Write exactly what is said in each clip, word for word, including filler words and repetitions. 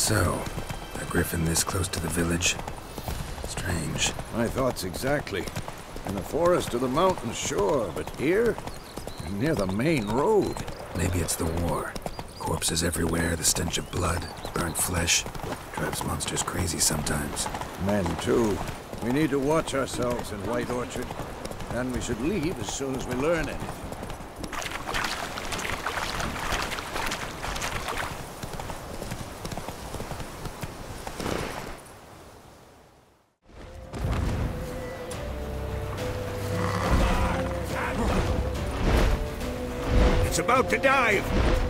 So, a griffin this close to the village? Strange. My thoughts exactly. In the forest or the mountains, sure, but here? Near the main road. Maybe it's the war. Corpses everywhere, the stench of blood, burnt flesh. Drives monsters crazy sometimes. Men, too. We need to watch ourselves in White Orchard. And we should leave as soon as we learn anything. It's about to dive!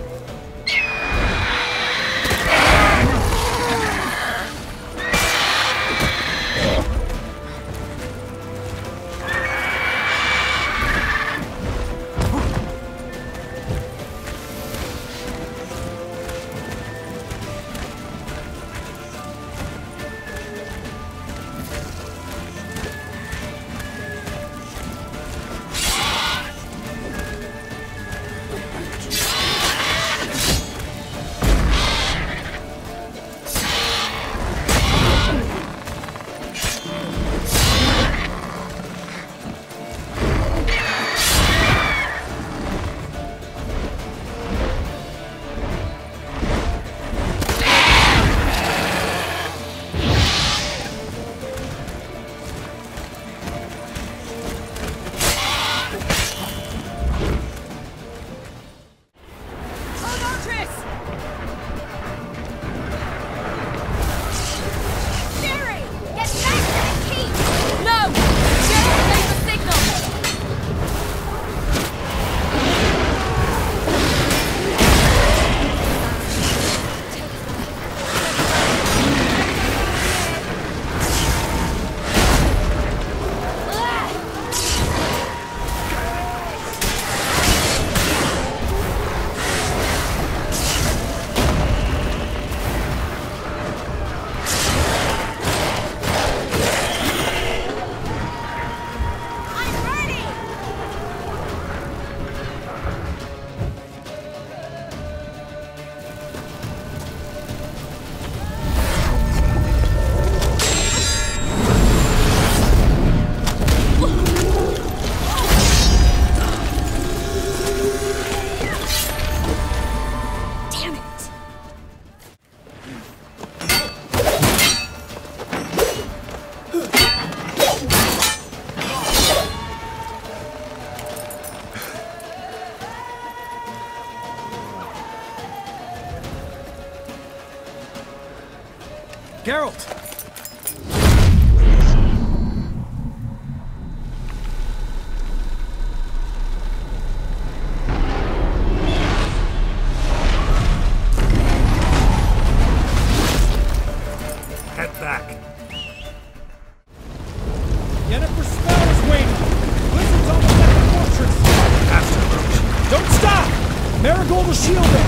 Geralt! Head back. Yennefer Spell is waiting! Blizzard's almost at the fortress! Faster, Roach. Don't stop! Marigold will shield them!